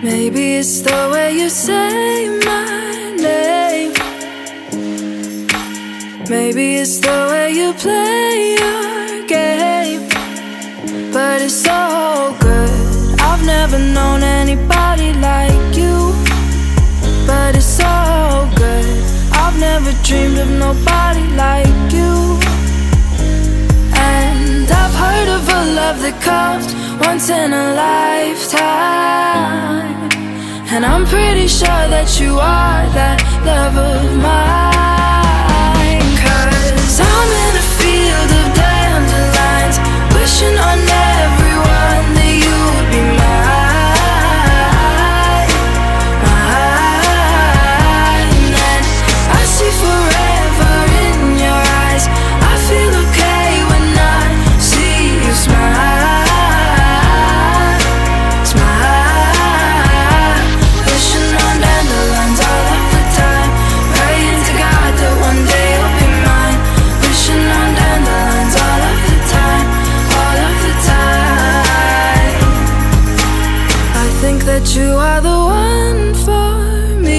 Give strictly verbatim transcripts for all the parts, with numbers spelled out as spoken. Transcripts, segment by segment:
Maybe it's the way you say my name. Maybe it's the way you play your game. But it's so good. I've never known anybody like you. But it's so good. I've never dreamed of nobody like you. And I've heard of a love that comes once in a lifetime. And I'm pretty sure that you are that love of mine. Cause I'm in a field of dandelions, wishing on everyone that you would be mine, mine. And I see forever in your eyes. I feel okay when I see you smile. That you are the one for me.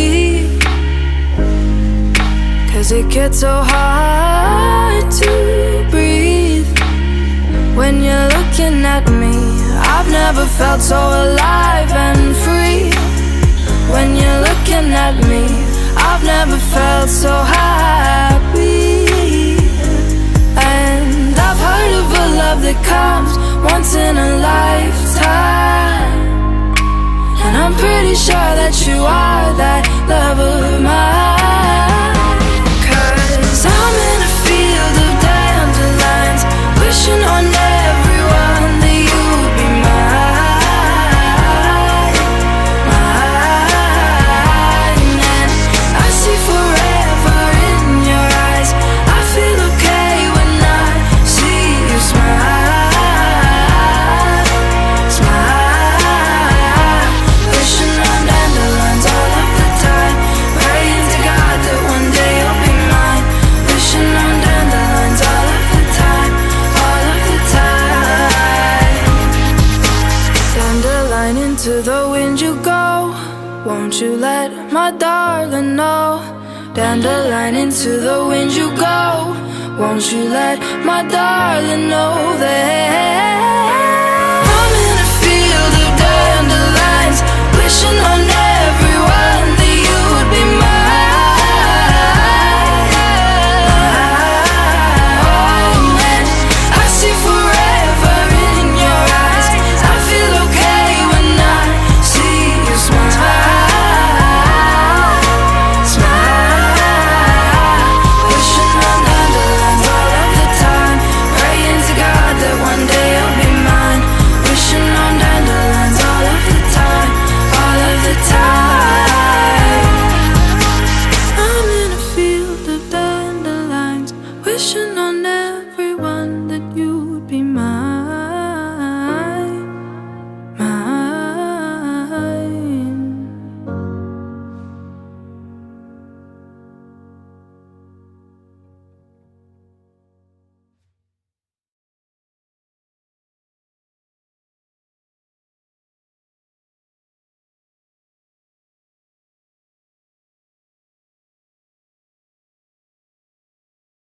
Cause it gets so hard to breathe when you're looking at me. I've never felt so alive and free. When you're looking at me, I've never felt so happy. And I've heard of a love that comes once in a lifetime. And I'm pretty sure that you are that love of mine. Cause I'm in a field of dandelions, wishing on everyone that you would be mine, mine. And I see forever in your eyes. I feel okay when I see you smile, smile. To the wind you go, won't you let my darling know? Dandelion, into the wind you go, won't you let my darling know that